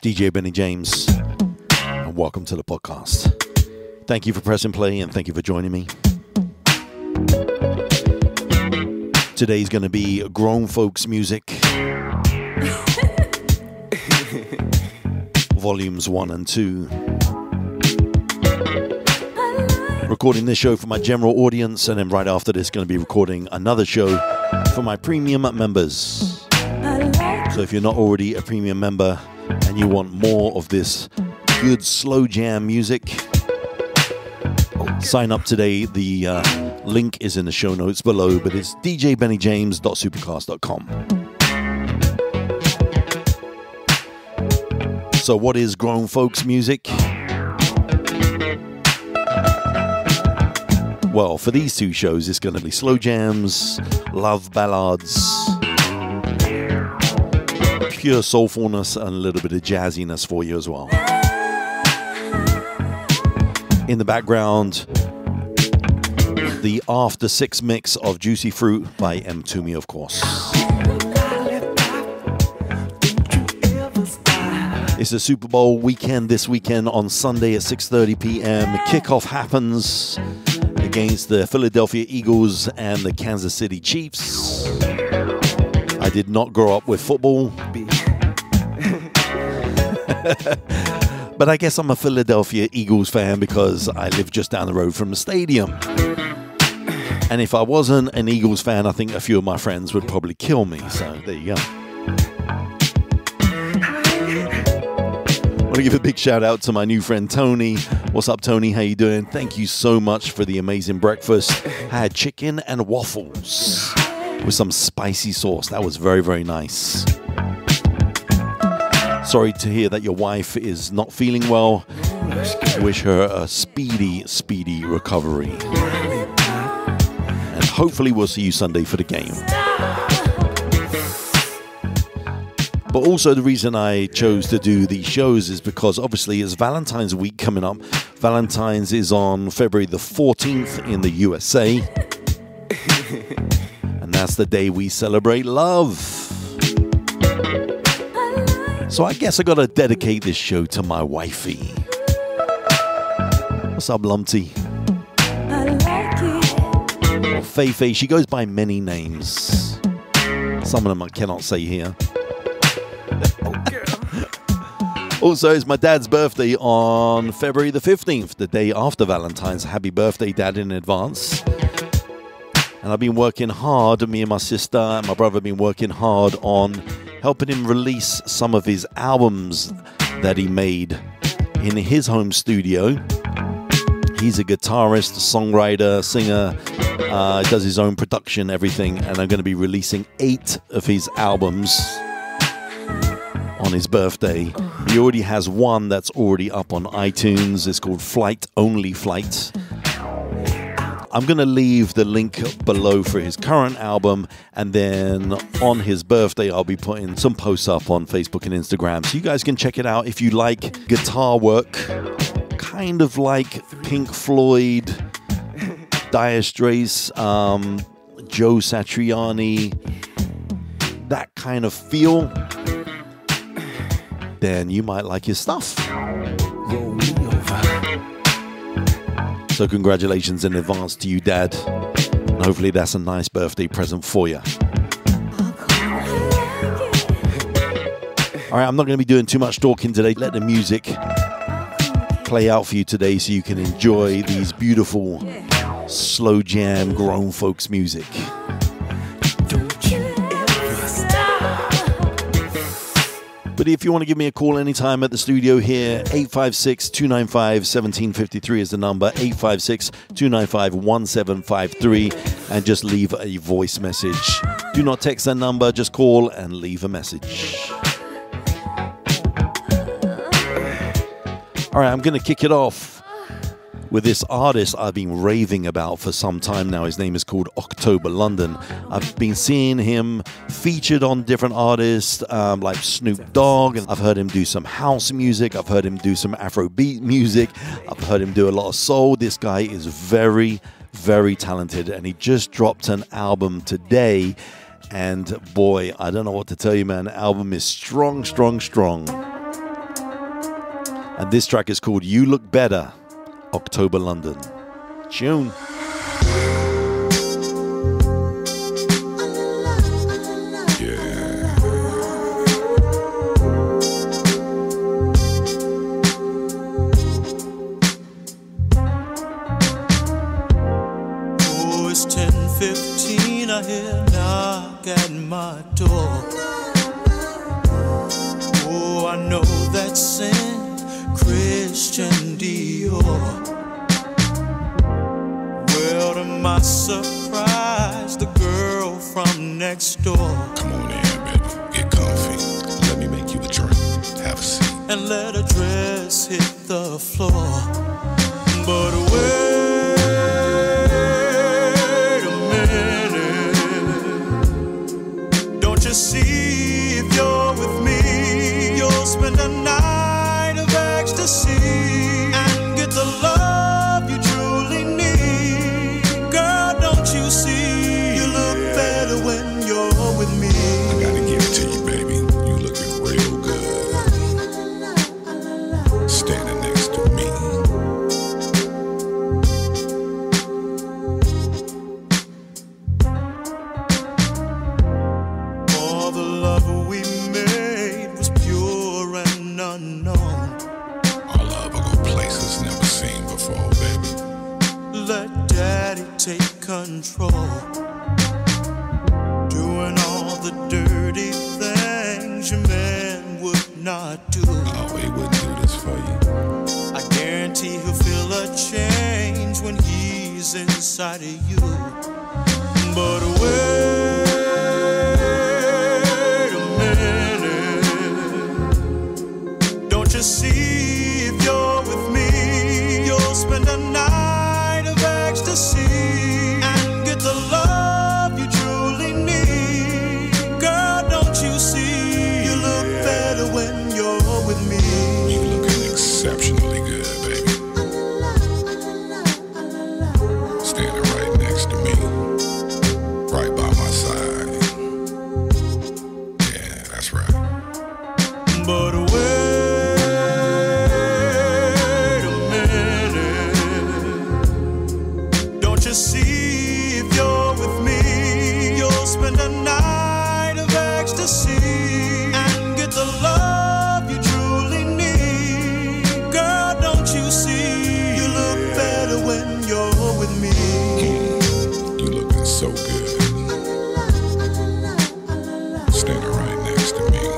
DJ Benny James, and welcome to the podcast. Thank you for pressing play and thank you for joining me. Today's going to be grown folks music, volumes 1 and 2. Recording this show for my general audience, and then right after this, going to be recording another show for my premium members. So if you're not already a premium member and you want more of this good slow jam music, sign up today. The link is in the show notes below, but it's djbenniejames.supercast.com. So what is grown folks music? Well, for these two shows, it's going to be slow jams, love ballads, pure soulfulness, and a little bit of jazziness for you as well. In the background, the After 6 mix of Juicy Fruit by M. Toomey, of course. It's the Super Bowl weekend this weekend on Sunday at 6:30 p.m. Kickoff happens against the Philadelphia Eagles and the Kansas City Chiefs. I did not grow up with football, but I guess I'm a Philadelphia Eagles fan because I live just down the road from the stadium. And if I wasn't an Eagles fan, I think a few of my friends would probably kill me. So there you go. I want to give a big shout out to my new friend Tony. What's up, Tony? How you doing? Thank you so much for the amazing breakfast. I had chicken and waffles with some spicy sauce. That was very, very nice. Sorry to hear that your wife is not feeling well. Wish her a speedy, speedy recovery. And hopefully we'll see you Sunday for the game. But also the reason I chose to do these shows is because obviously it's Valentine's week coming up. Valentines is on February the 14th in the USA. And that's the day we celebrate love. So I guess I gotta dedicate this show to my wifey. What's up, Lumpty? Or Faye. She goes by many names. Some of them I cannot say here. Also, it's my dad's birthday on February the 15th, the day after Valentine's. Happy birthday, Dad, in advance. And I've been working hard, me and my sister and my brother have been working hard on helping him release some of his albums that he made in his home studio. He's a guitarist, songwriter, singer, does his own production, everything. And I'm going to be releasing 8 of his albums on his birthday. He already has one that's already up on iTunes. It's called Flight Only Flight. I'm going to leave the link below for his current album, and then on his birthday I'll be putting some posts up on Facebook and Instagram, so you guys can check it out if you like guitar work, kind of like Pink Floyd, Dire Straits, Joe Satriani, that kind of feel. Then you might like his stuff. Roll me over. So congratulations in advance to you, Dad. And hopefully that's a nice birthday present for you. All right, I'm not going to be doing too much talking today. Let the music play out for you today so you can enjoy these beautiful slow jam grown folks music. But if you want to give me a call anytime at the studio here, 856-295-1753 is the number, 856-295-1753, and just leave a voice message. Do not text that number, just call and leave a message. All right, I'm going to kick it off with this artist I've been raving about for some time now. His name is called October London. I've been seeing him featured on different artists like Snoop Dogg. I've heard him do some house music. I've heard him do some Afrobeat music. I've heard him do a lot of soul. This guy is very, very talented, and he just dropped an album today. And boy, I don't know what to tell you, man. The album is strong, strong, strong. And this track is called You Look Better, October London. Tune. I hear a knock at my door. Oh, I know that's Saint Christian Dior. Well, to my surprise, the girl from next door. Come on in, baby, get comfy. Let me make you a drink, have a seat. And let her dress hit the floor. But wait a minute, don't you see if you're with me, you'll spend a night of ecstasy and get the love you truly need. Girl, don't you see, you look better when you're with me. I gotta give it to you, baby, you looking real good, standing next to me. All the love we made was pure and unknown. Our love will go places never seen before, baby. Let daddy take control, doing all the dirty things your man would not do. Oh, he wouldn't do this for you. I guarantee he'll feel a change when he's inside of you. But wait a minute, don't you see if you're with me, you'll spend a night of ecstasy and get the love you truly need. Girl, don't you see, you look better when you're with me. You looking exceptionally good, baby. Standing right next to me, right by my side. Yeah, that's right. But wait a minute, don't you see if you're with me, you'll spend a night of ecstasy and get the love you truly need. Girl, don't you see, you look better when you're with me. You looking so good, standing right next to me,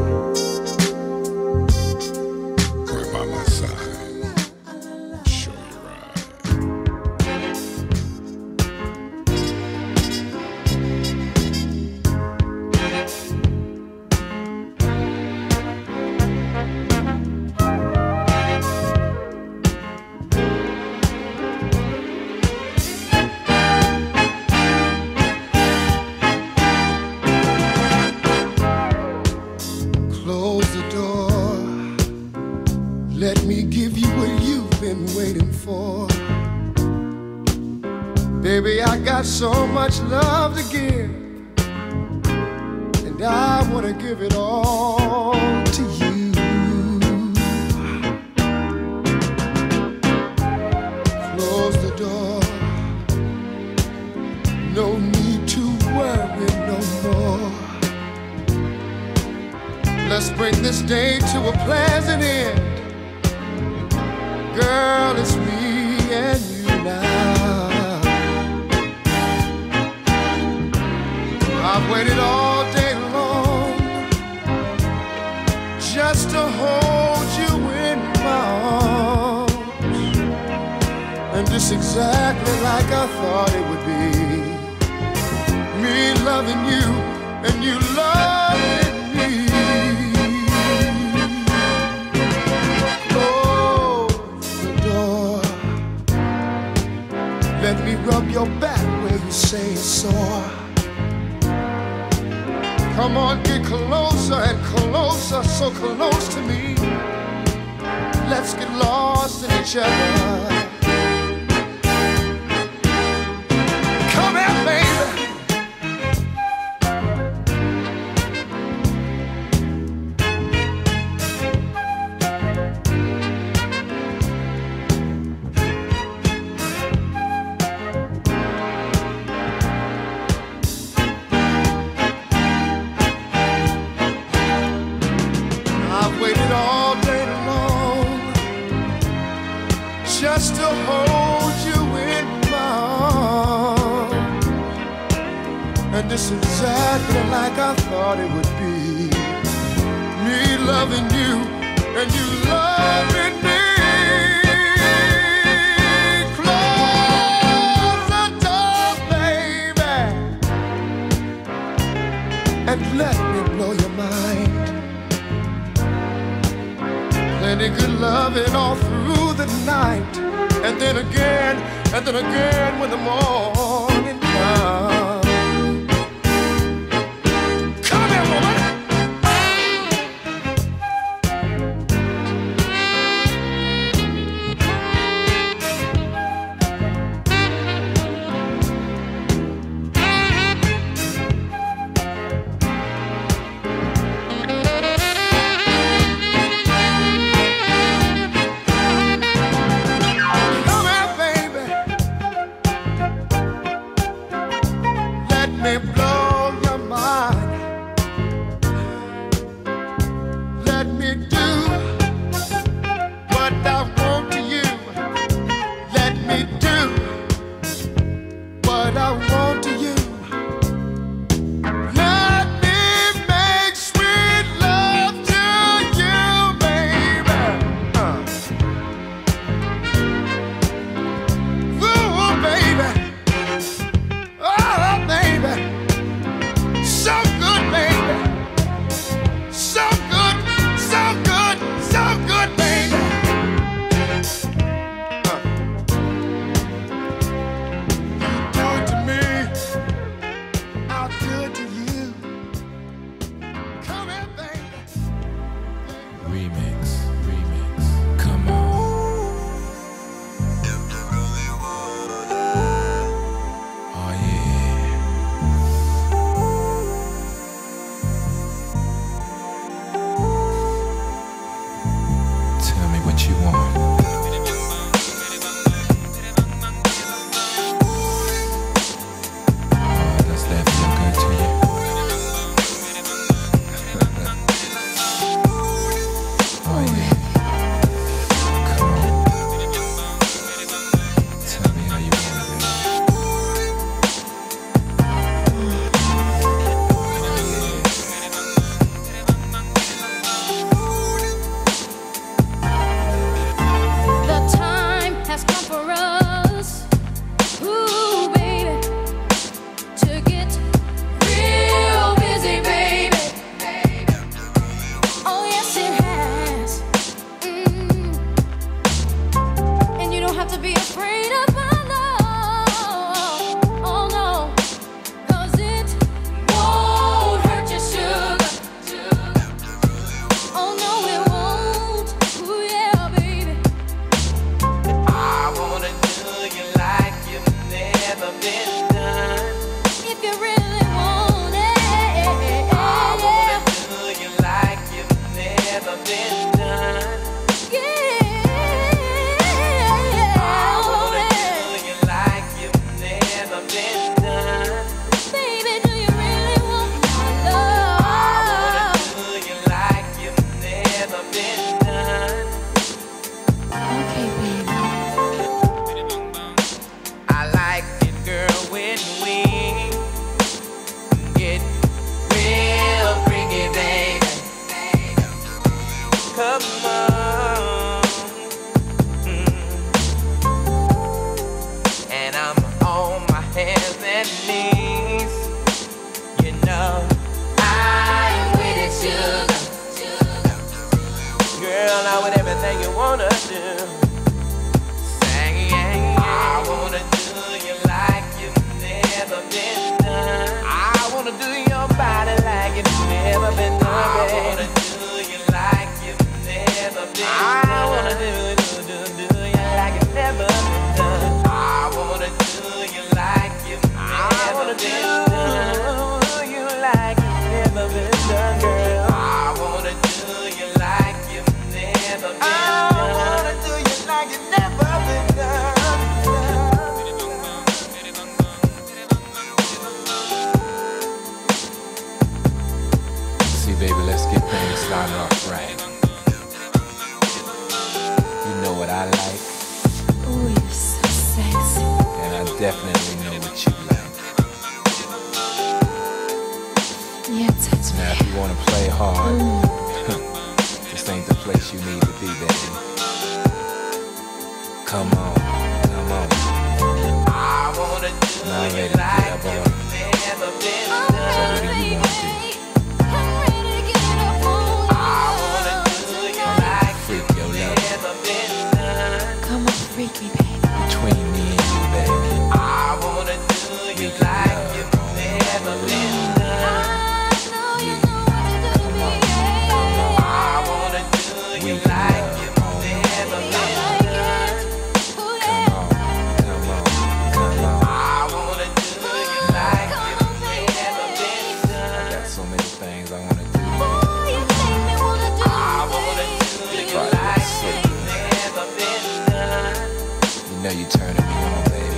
right by my side. Show you right. Close the door. Let me give you what you've been waiting for. Baby, I got so much love to give, and I want to give it all to you. Close the door. No need to worry no more. Let's bring this day to a pleasant end. Girl, it's me and you now. I've waited all day long just to hold you in my arms. And just exactly like I thought it would be. Me loving you and you loving me. Let me rub your back where you say it's sore. Come on, get closer and closer, so close to me. Let's get lost in each other. Come here, baby. exactly like I thought it would be. Me loving you and you loving me. Close the door, baby, and let me blow your mind. Plenty good loving all through the night, and then again when the morning comes. Come here, woman. Yeah, touch me. Now, if you want to play hard, this ain't the place you need to be, baby. Come on, come on. I wanna do now I'm ready to get up on it. So what do you want to do? Freak your love. Come on, freak me, baby. Between me and you, baby. I wanna do you like you've never been done. You turning me on, baby.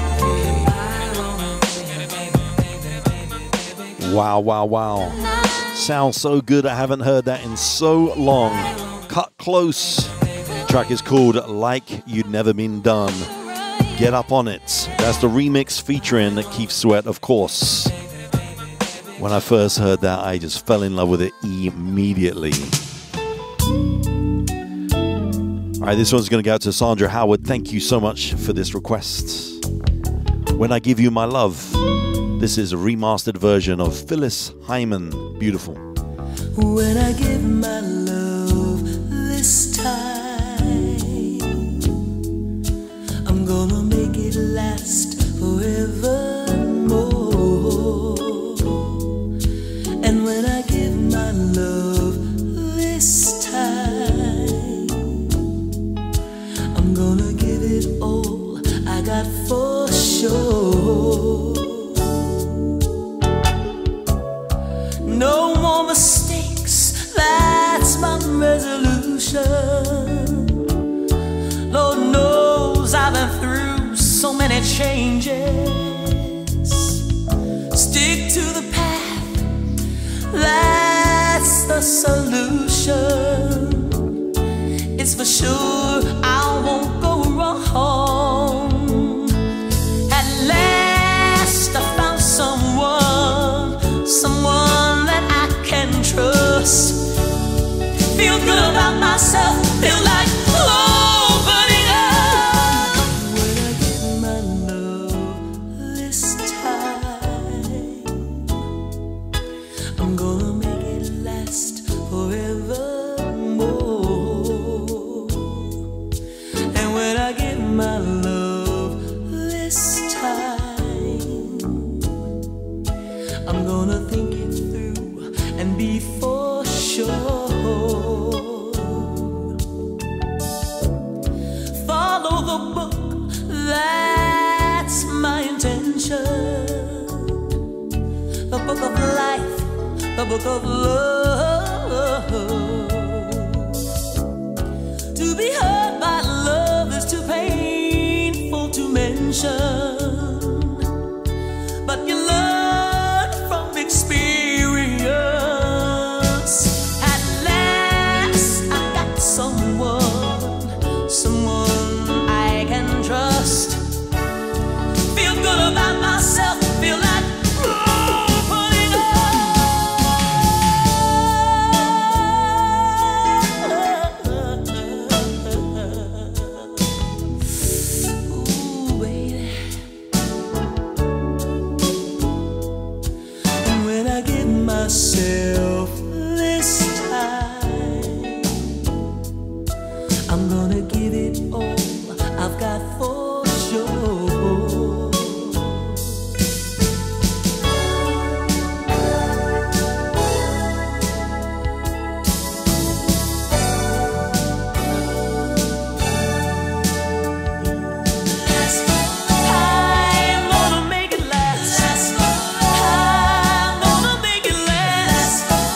Yeah. Wow, wow, wow. Sounds so good. I haven't heard that in so long. Kut Klose. The track is called Like You'd Never Been Done. Get up on it. That's the remix featuring Keith Sweat, of course. When I first heard that, I just fell in love with it immediately. All right, this one's going to go out to Sandra Howard. Thank you so much for this request. When I Give You My Love. This is a remastered version of Phyllis Hyman. Beautiful. When I give my love this time, I'm gonna make it last forevermore. And when I give my love this time, I'm gonna give it all I got for sure. No more mistakes, that's my resolution. Lord knows I've been through so many changes. Stick to the path, that's the solution. It's for sure I won't go wrong. At last I found someone that I can trust. Feel good about myself, feel like opening up. When I give my love this time, I'm gonna make it last forevermore. And when I give my love this time, I'm gonna think it through and be for sure. Follow the book, that's my intention. The book of life, the book of love. To be hurt by love is too painful to mention, but you learn from experience. At last I got someone I can trust. Feel good about myself, feel like putting ooh, baby. And when I give myself this time, I'm gonna give it all I've got for sure. I'm gonna make it last. I'm gonna make it last.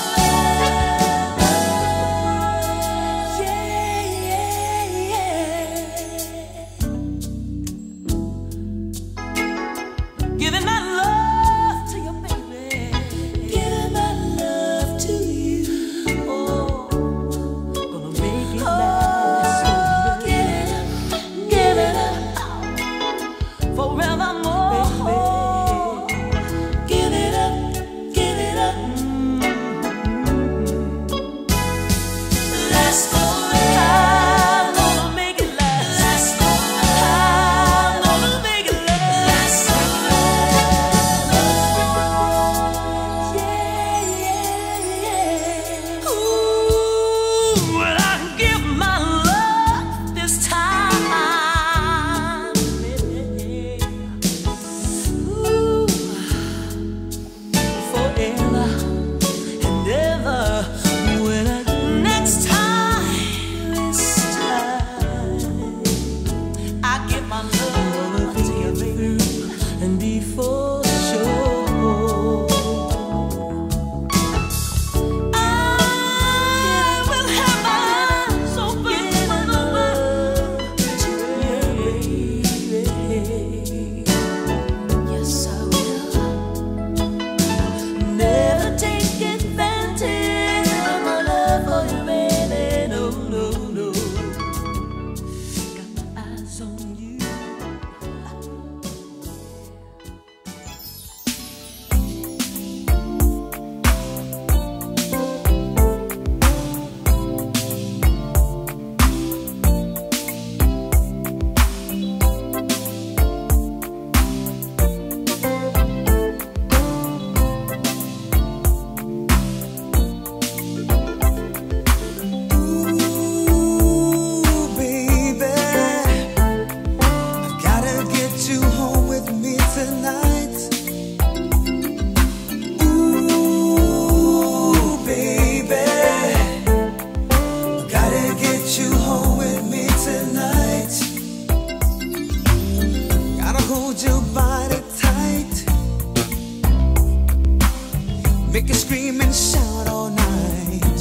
make you scream and shout all night.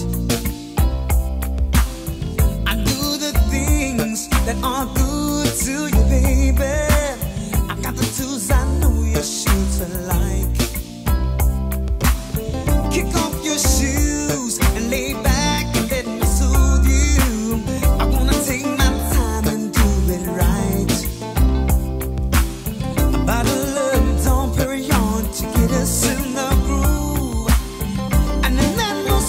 I do the things that are good to you, baby. I got the tools I know you shoot to like. Kick off your shoes and lay back and let me soothe you. I wanna take my time and do it right. A bottle of Dom Perignon to get us in the groove, and then let no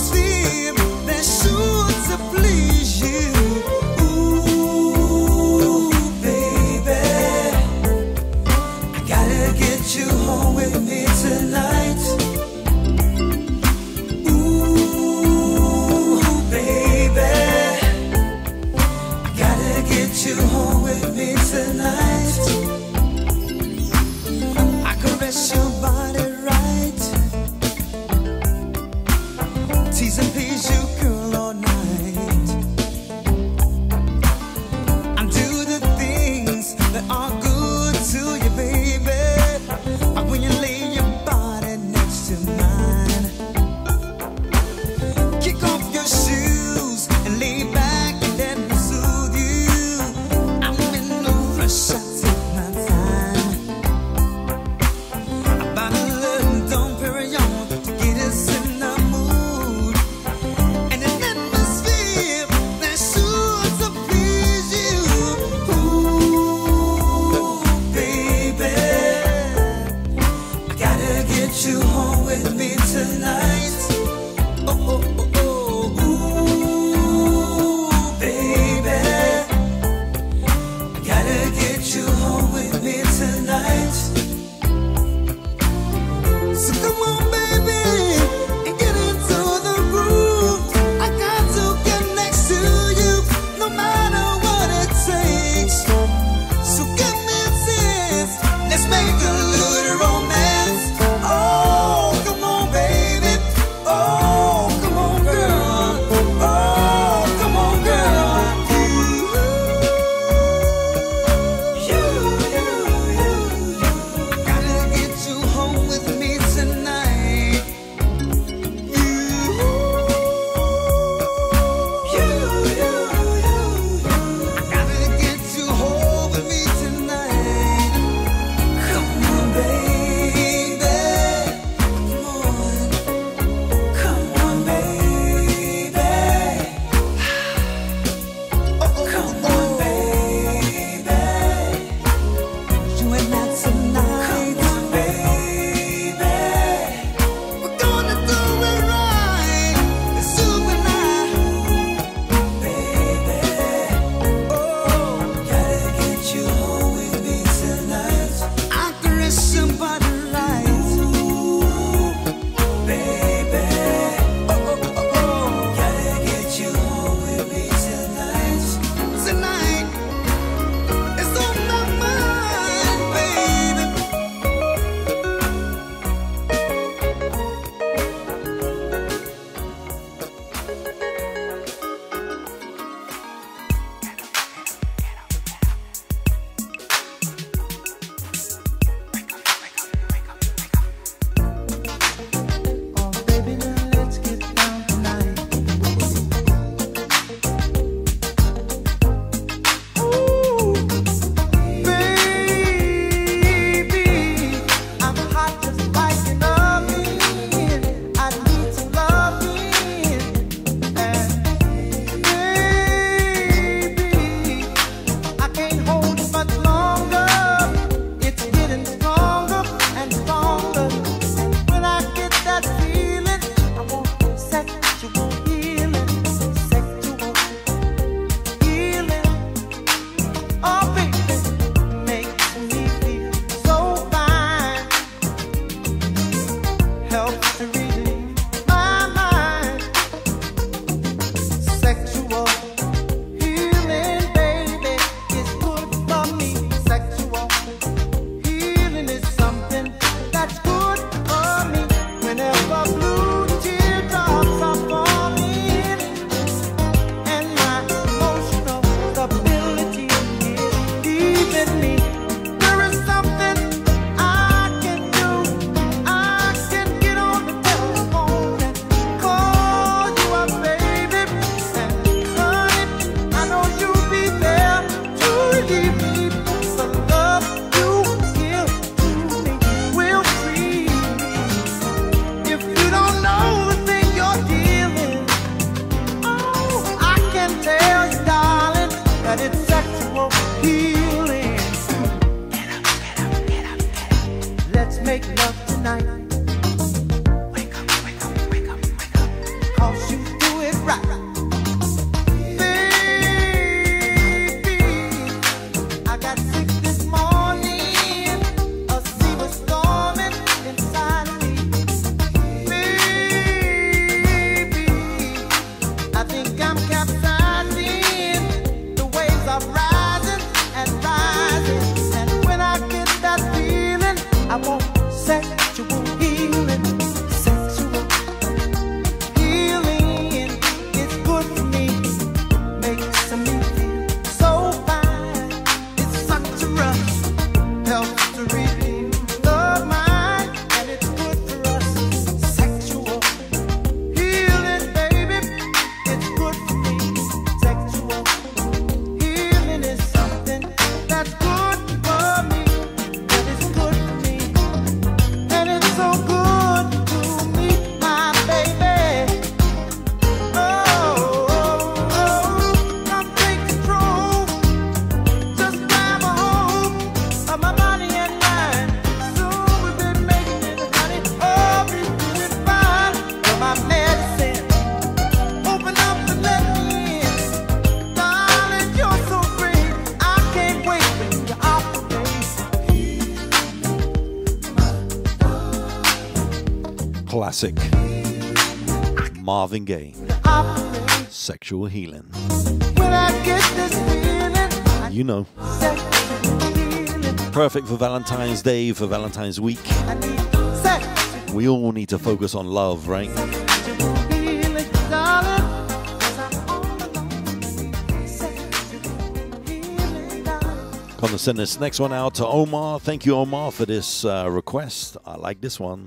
classic. Marvin Gaye, Sexual Healing. When I get this feeling, You know. Perfect for Valentine's Day, for Valentine's week. I need sex. We all need to focus on love, right? Healing, darling, 'cause I'm all alone. Sexual healing, darling. Gonna send this next one out to Omar. Thank you, Omar, for this request. I like this one.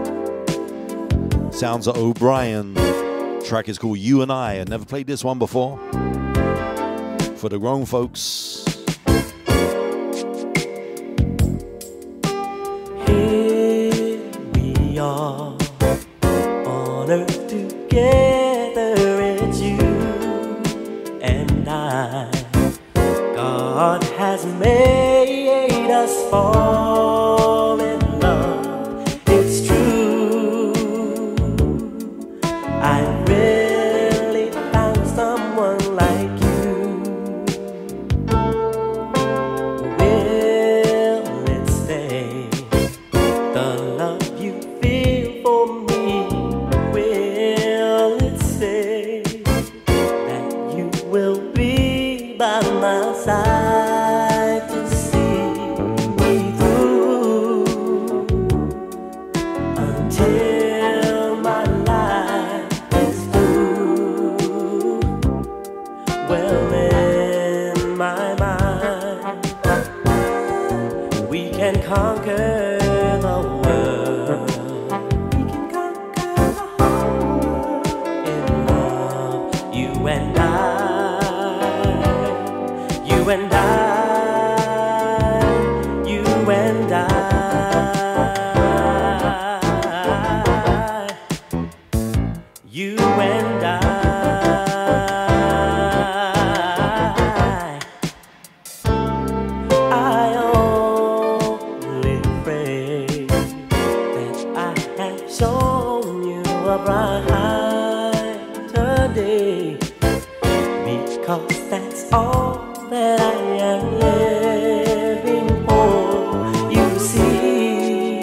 Sounds of O'Brien. Track is called You and I never played this one before. For the grown folks. Here we are on earth together, it's you and I. God has made us fall in love, it's true. I really found someone like you. Will it stay? The love you feel for me, will it say that you will be by my side to see me through until my life is through? Well, in my mind, we can conquer the world. We can conquer the whole world. In love, you and I, you and I, you and I, you and I. I only pray that I have shown you a brighter day, because that's all that I am living for. You see,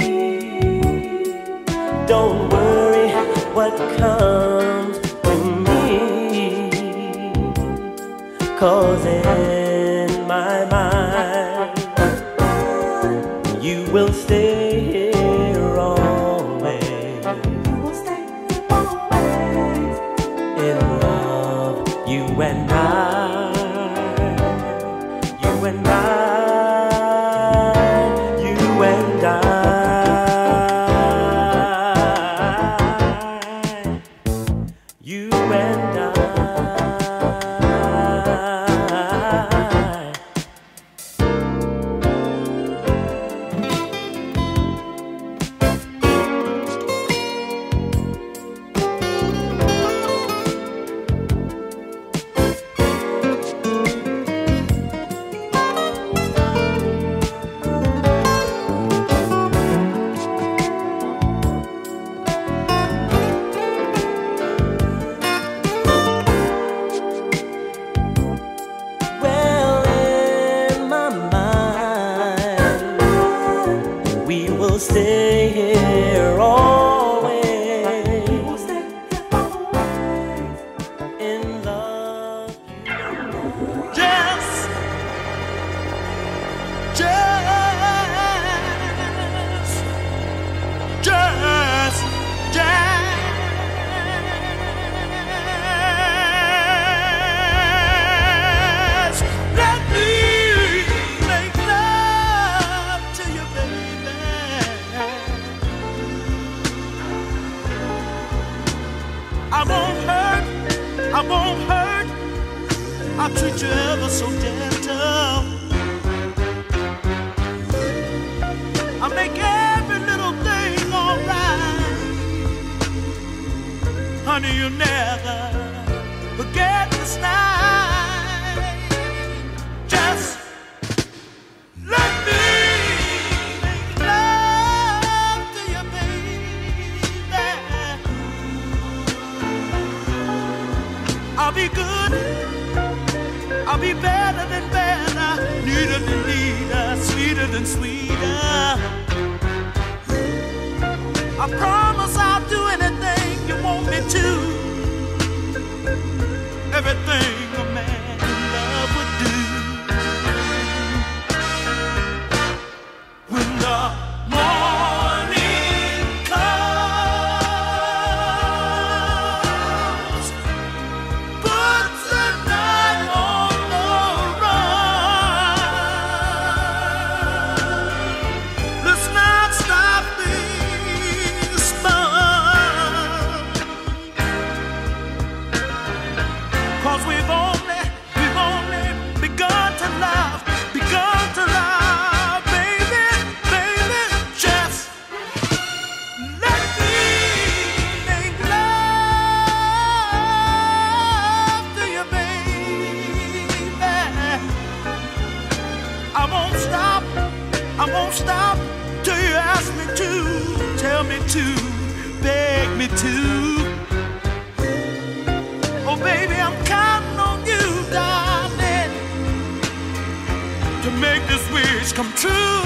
don't worry what comes with me, 'cause in my mind you will stay here always. You will stay here always. In love, you and I, you and I, you and I, you and I. Well, in my mind, we will stay here always. In love. Just let me make love to you, baby. I won't hurt, I won't hurt. I'll treat you ever so gentle. I'll make every little thing alright. Honey, you'll never forget this night. Just let me make love to you, baby. I'll be good, I'll be better than better, neater than neater, sweeter than sweeter. I promise I'll do it tell me to, beg me to. Oh, baby, I'm counting on you, darling, to make this wish come true.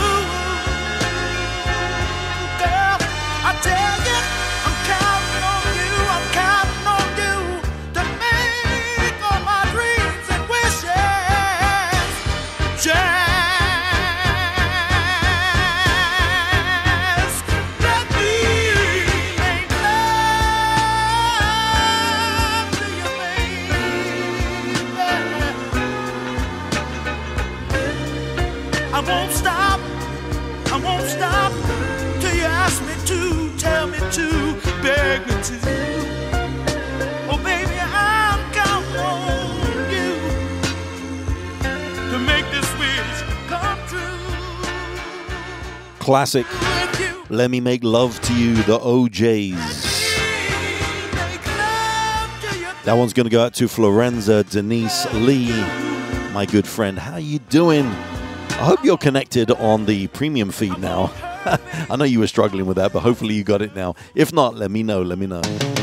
Girl, I tell you, I'm counting on you, I'm counting on you to make all my dreams and wishes just let me make love to you, baby. I won't stop till you ask me to, tell me to, beg me to. Oh, baby, I'm counting on you to make this wish come true. Classic. With you, Let Me Make Love to You, the OJs. make love to you. That one's going to go out to Florenza Denise Lee, my good friend. How you doing? I hope you're connected on the premium feed now. I know you were struggling with that, but hopefully you got it now. If not, let me know, let me know.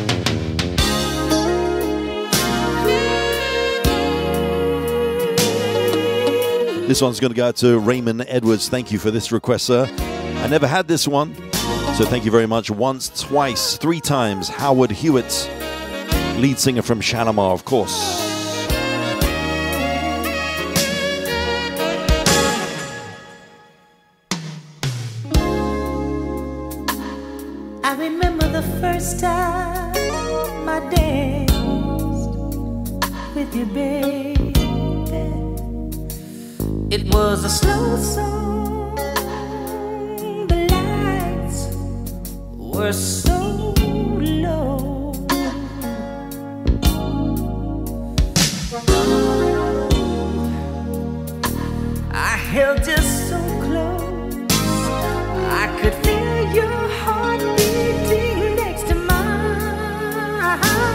This one's going to go out to Raymond Edwards. Thank you for this request, sir. I never had this one, so thank you very much. Once, twice, 3 times. Howard Hewett, lead singer from Shalimar, of course. I remember the first time I danced with you, baby. It was a slow song. The lights were so low. I held you so close, I could feel your heart beating next to mine.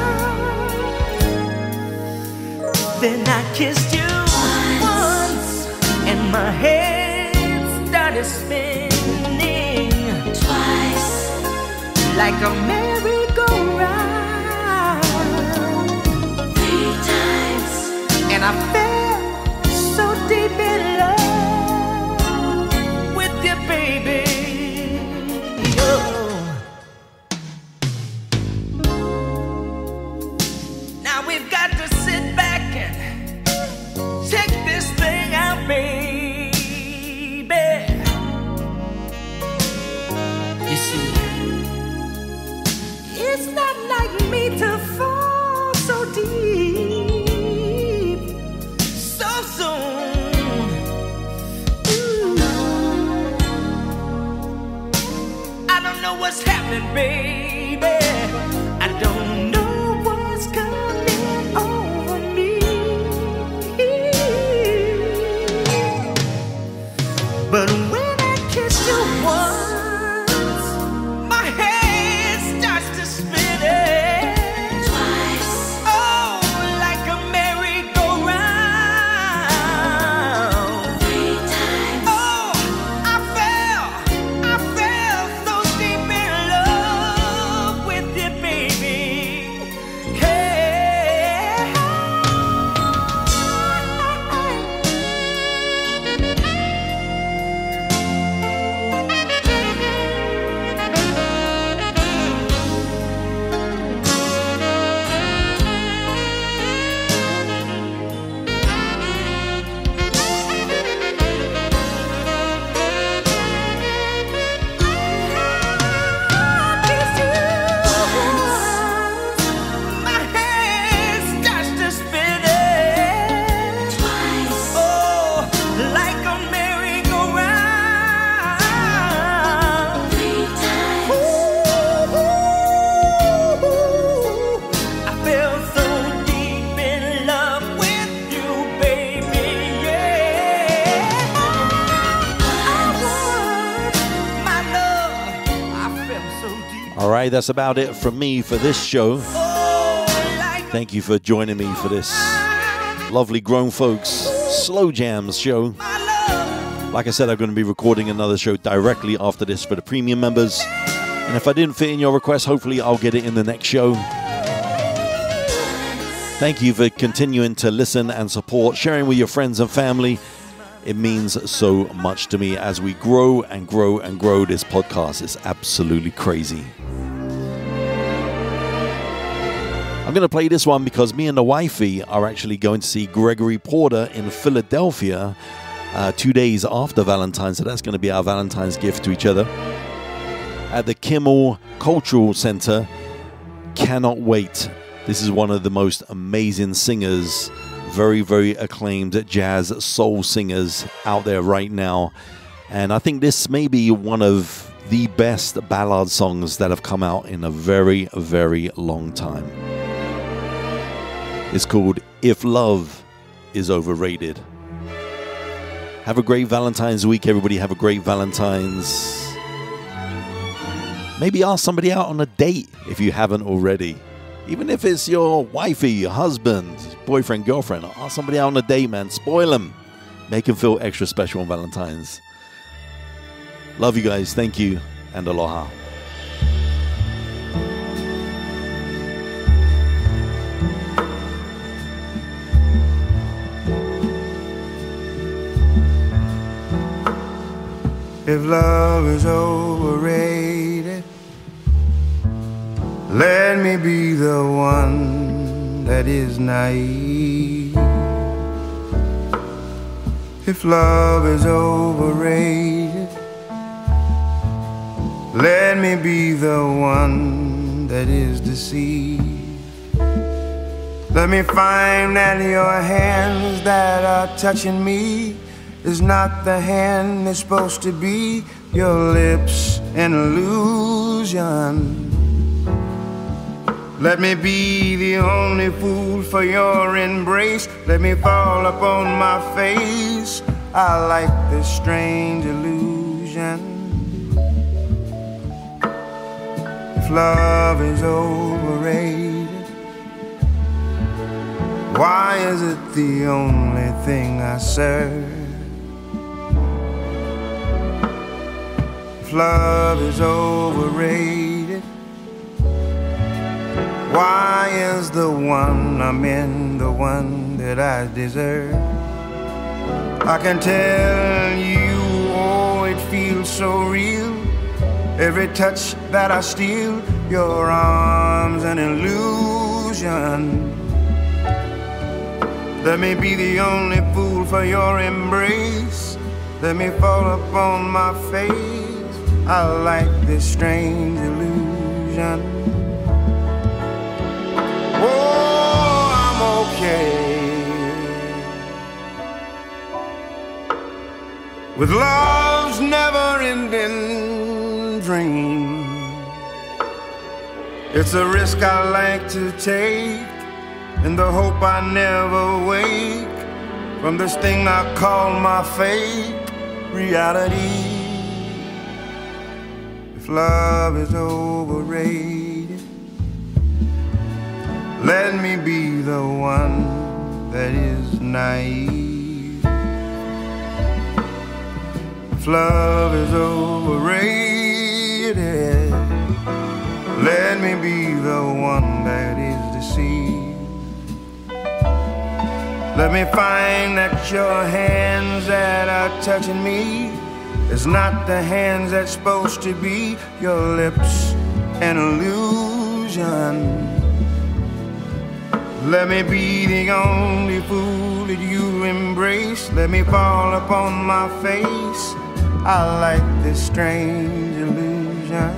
Then I kissed you once, and my head started spinning twice, like a merry-go-round. 3 times, and I fell so deep in love with you, baby. Oh. Now we've got to sit back and check this thing out, baby. You see, it's not like me to fall so deep so soon. Ooh. I don't know what's happening, baby. I don't know what's coming over me. But when I kiss you once, my head starts to spin twice. Oh, like a merry-go-round. 3 times. Oh, I fell so deep in love with you, baby. Hey. My head starts to spin twice. Oh, like a merry-go-round. 3 times. Ooh, I fell so deep in love with you, baby. Yeah. I want my love. I fell so deep. All right, that's about it from me for this show. Oh, like Thank you for joining me for this lovely grown folks slow jams show. my love. Like I said, I'm going to be recording another show directly after this for the premium members. And if I didn't fit in your request, hopefully I'll get it in the next show. Thank you for continuing to listen and support, sharing with your friends and family. It means so much to me as we grow and grow and grow this podcast. It's absolutely crazy. I'm going to play this one because me and the wifey are actually going to see Gregory Porter in Philadelphia 2 days after Valentine's. So that's going to be our Valentine's gift to each other at the Kimmel Cultural Center. Cannot wait. This is one of the most amazing singers, very, very acclaimed jazz soul singers out there right now. And I think this may be one of the best ballad songs that have come out in a very, very long time. It's called If Love Is Overrated. Have a great Valentine's week, everybody. Have a great Valentine's. Maybe ask somebody out on a date if you haven't already. Even if it's your wifey, your husband, boyfriend, girlfriend. Ask somebody out on a date, man. Spoil them. Make them feel extra special on Valentine's. Love you guys. Thank you. And aloha. If love is overrated, let me be the one that is naive. If love is overrated, let me be the one that is deceived. Let me find that your hands that are touching me is not the hand that's supposed to be. Your lips an illusion. Let me be the only fool for your embrace. Let me fall upon my face. I like this strange illusion. If love is overrated, why is it the only thing I serve? If love is overrated, why is the one I'm in the one that I deserve? I can tell you, oh, it feels so real. Every touch that I steal, your arms an illusion. Let me be the only fool for your embrace. Let me fall upon my face. I like this strange illusion. Oh, I'm okay with love's never-ending dream. It's a risk I like to take, in the hope I never wake from this thing I call my fate, reality. If love is overrated, let me be the one that is naive. If love is overrated, let me be the one that is deceived. Let me find that your hands that are touching me is not the hands that's supposed to be. Your lips an illusion. Let me be the only fool that you embrace. Let me fall upon my face. I like this strange illusion.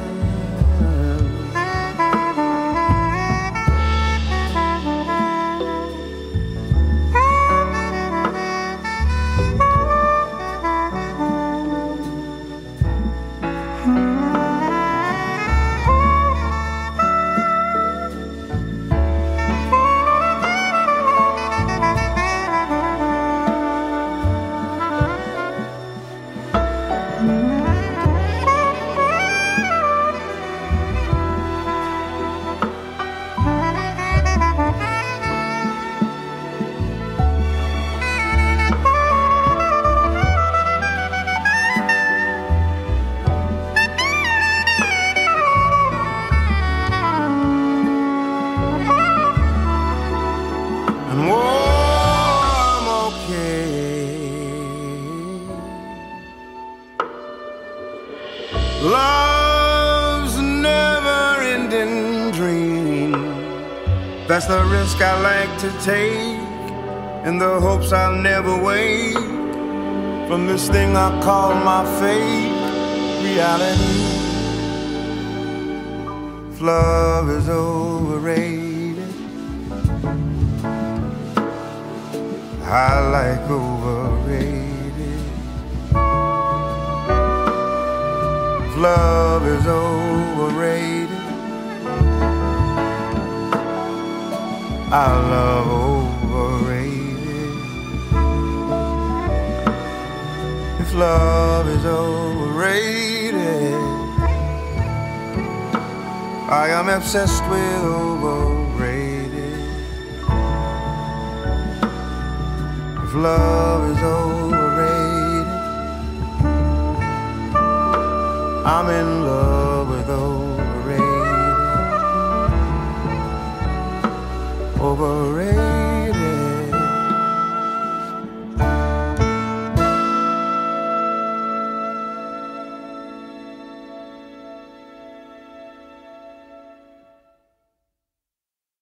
That's the risk I like to take, in the hopes I'll never wake from this thing I call my fate, reality. If love is overrated, I like overrated. If love is overrated, I love overrated. If love is overrated, I am obsessed with overrated. If love is overrated, I'm in love with overrated. Overrated.